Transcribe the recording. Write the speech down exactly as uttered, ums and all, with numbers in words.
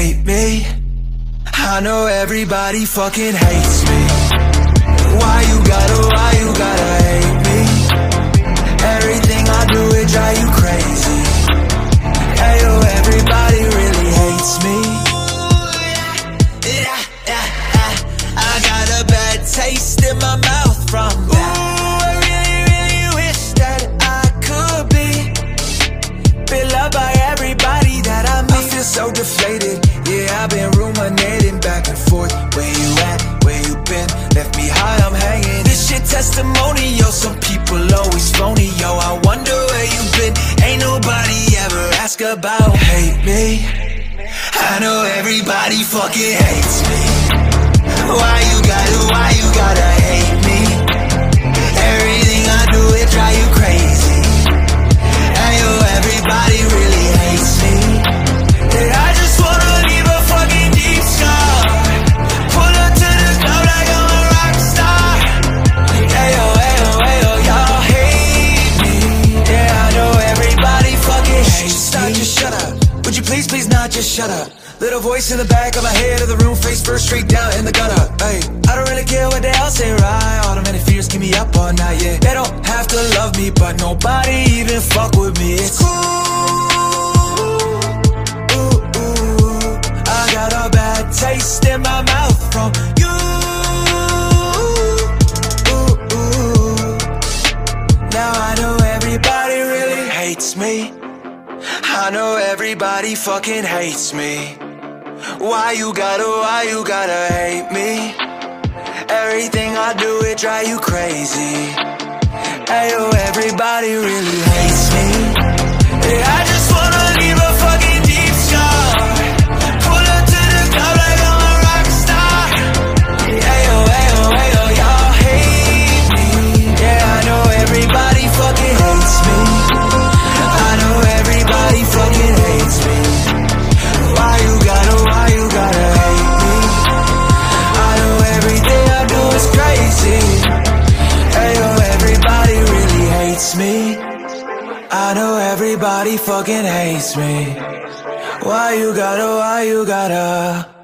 hate me. I know everybody fucking hates me. Why you gotta, why you gotta hate me? Everything I do, it drive you crazy. Ayo, everybody really hates me. Yeah, yeah, yeah. I got a bad taste in my mouth from that. Ooh, I really, really wish that I could be be loved by everybody that I meet. I feel so deflated. Yeah, I've been ruminating back and forth. Where you at? Where you been? Left me high, I'm hanging. This shit testimonial. Some people always phony. Yo, I wonder where you been. Ain't nobody ever ask about hate me. I know everybody fucking hates me. Why you gotta, why you gotta hate me? Everything I do, it drive you crazy. Ayo, everybody really hates me. And I just wanna leave a fucking deep scar. Pull up to the club like I'm a rock star. Ayo, ayo, ayo, y'all hate me. Yeah, I know everybody fucking hates me. Stop, just shut up. Would you please, please not just shut up? Little voice in the back of my head of the room, face first straight down in the gutter. Hey, I don't really care what they all say, right? Automatic fears keep me up all night, yeah. They don't have to love me, but nobody even fuck with me. It's cool. Ooh, ooh. I got a bad taste in my mouth from you. Ooh, ooh. Now I know everybody really hates me. I know everybody fucking hates me. Why you gotta, why you gotta hate me? Everything I do, it drive you crazy. Ayo, everybody really hates me. Yeah, I just wanna leave a fucking deep scar. Pull up to the club like I'm a rock star. Ayo, ayo, ayo, y'all hate me. Yeah, I know everybody fucking hates me. I know everybody fucking hates me. Why you gotta, why you gotta hate me? I know everything I do is crazy. Ayo, everybody really hates me. I know everybody fucking hates me. Why you gotta, why you gotta